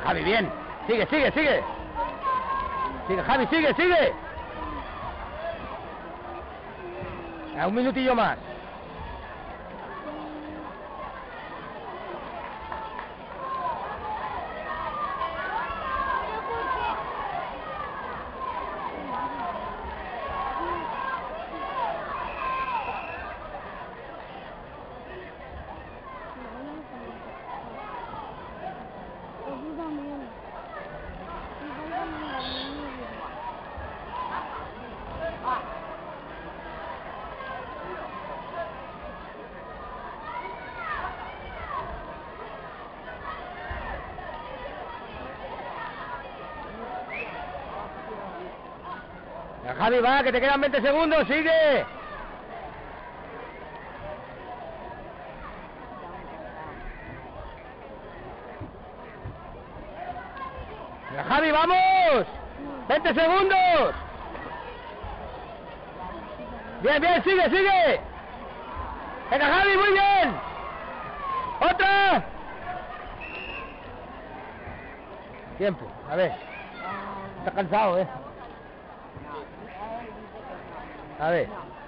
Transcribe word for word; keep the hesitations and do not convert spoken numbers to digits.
Javi, bien. Sigue, sigue, sigue. Sigue, Javi, sigue, sigue. A un minutillo más. Ya, Javi, va, que te quedan veinte segundos, sigue. Ya, Javi, vamos. veinte segundos. Bien, bien, sigue, sigue. Venga, Javi, muy bien. Otra. Tiempo, a ver. Está cansado, eh. A ver.